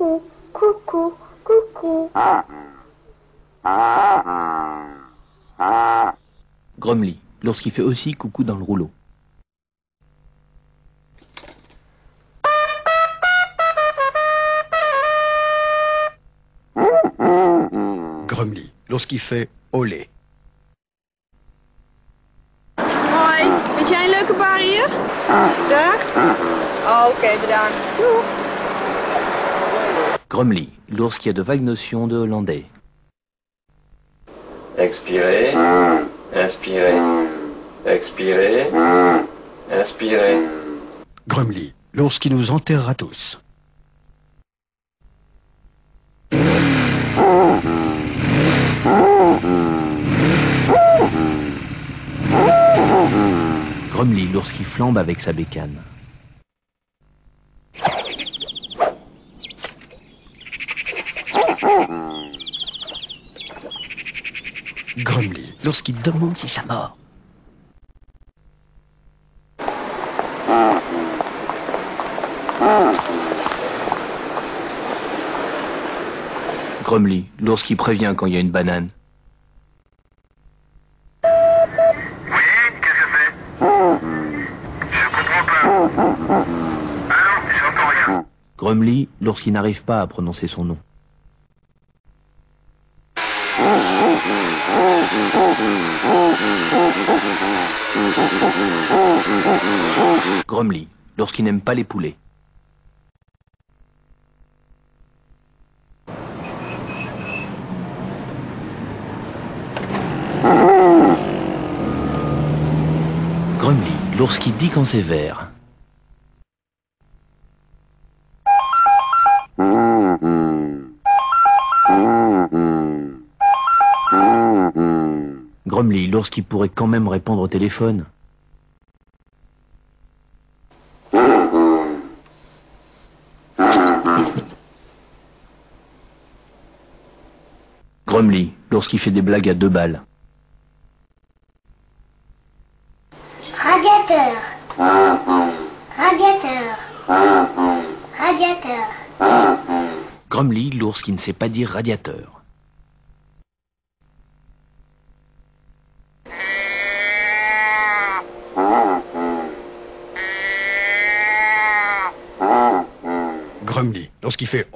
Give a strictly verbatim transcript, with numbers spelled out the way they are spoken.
coucou, coucou, coucou. Gromly, lorsqu'il fait aussi coucou dans le rouleau. Gromly, lorsqu'il fait olé. Hoi, vind jij een leuke bar hier? Daar? Oh, oké, okay, bedankt. Doeg. Gromly, lorsqu'il y a de vagues notions de hollandais. Expirez, inspirez, expirez, inspirez. Gromly, lorsqu'il nous enterrera tous. Gromly, lorsqu'il flambe avec sa bécane. Gromly, lorsqu'il demande si ça mord. Gromly, lorsqu'il prévient quand il y a une banane. Gromly, lorsqu'il n'arrive pas à prononcer son nom. Gromly, lorsqu'il n'aime pas les poulets. Gromly, lorsqu'il dit quand c'est vert. Gromly, lorsqu'il pourrait quand même répondre au téléphone. Gromly, lorsqu'il fait des blagues à deux balles. Radiateur. Radiateur. Radiateur. Gromly, lorsqu'il ne sait pas dire radiateur. Gromly, lorsqu'il fait